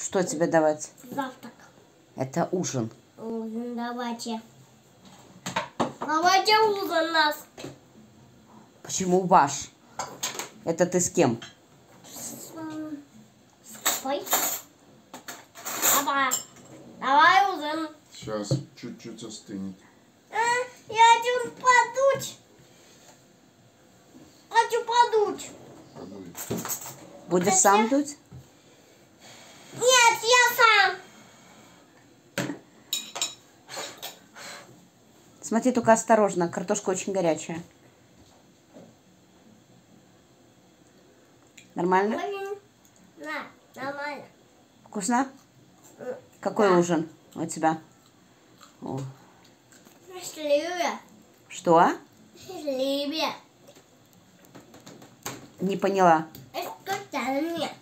Что тебе давать? Завтрак. Это ужин. Ужин давайте. Давайте ужин нас. Почему ваш? Это ты с кем? С тобой. Давай ужин. Сейчас чуть-чуть остынет. Я хочу подуть. Хочу подуть. Подует. Будешь сам дуть? Нет, я сам. Смотри, только осторожно, картошка очень горячая. Нормально? Да, нормально. Вкусно? Какой Да. ужин у тебя? О. Счастливее. Что? Счастливее. Не поняла. Это нет.